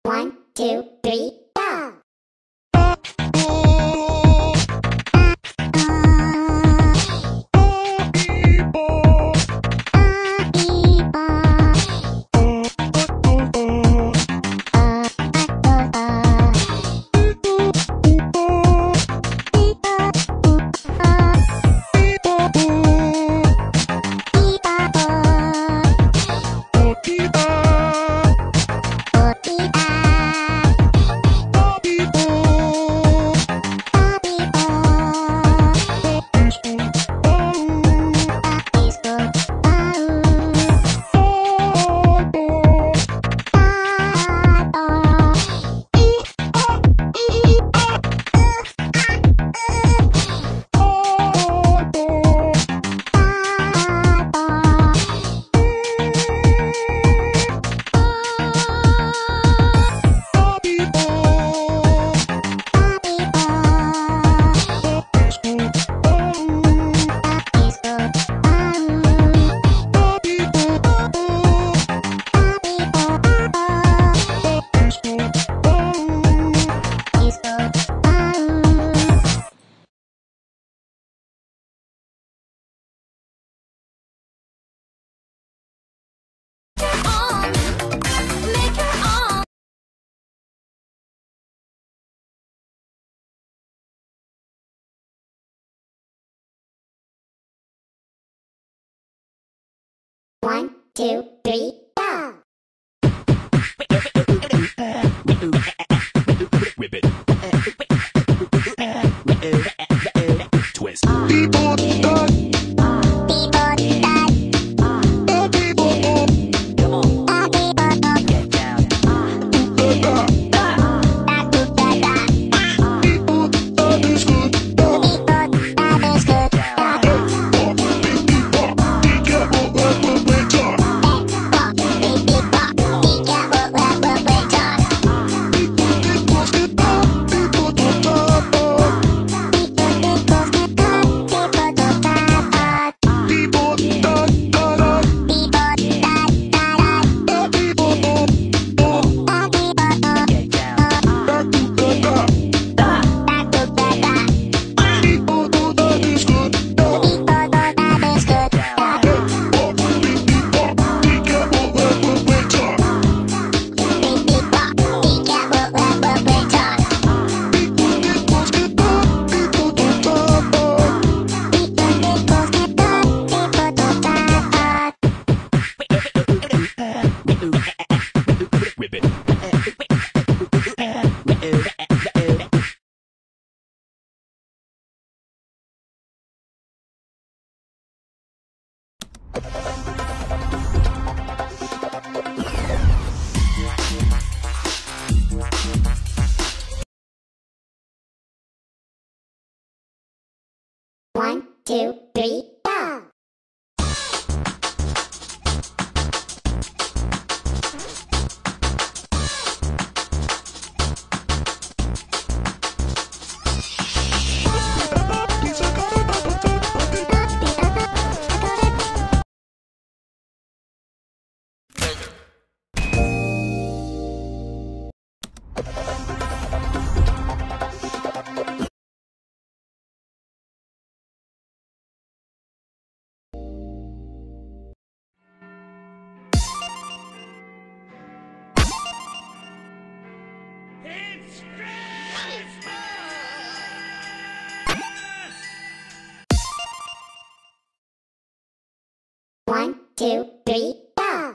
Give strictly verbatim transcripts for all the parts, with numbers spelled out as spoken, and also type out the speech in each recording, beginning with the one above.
One, two, three, go! One, two, three, go! Whip it. Twist. People start. People start. People up. Come on. People up. Get down. Da, da, da, da. People that is good. People that is good. Da, da. Be careful what will we talk. Walk, baby, walk. Be careful what will we talk. People equals get up. People don't stop. People equals get up. People don't stop. People that that that. People that that that. The people up. Up. Da, people up. Get down. Back to the top. Da, da, da, da. People that is good. People that is good. Da, da. Walk, baby, walk. Be careful what will we talk. Baby, walk. Be careful what will we talk. People equals get up. People don't stop. People equals get up. People don't stop. Whip it. One, two, three, go! One, two, three, go!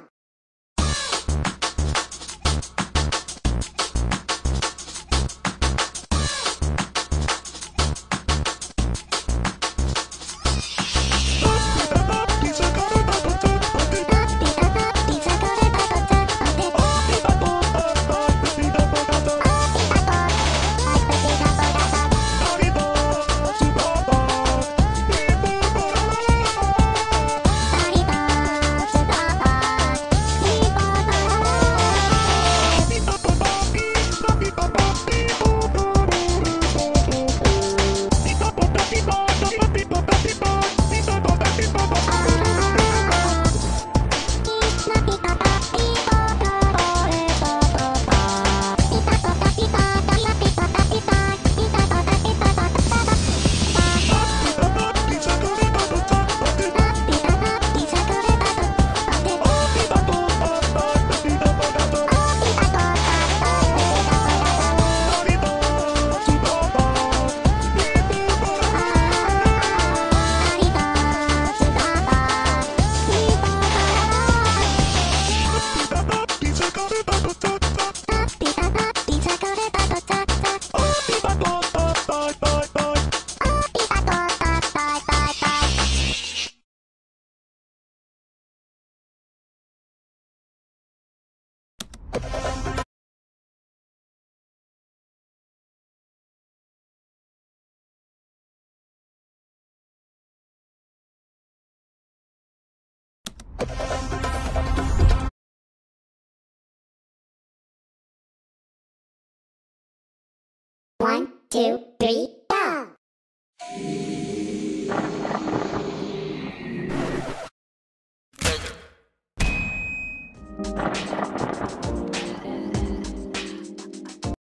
Body box. One, two, three, go! Thank you.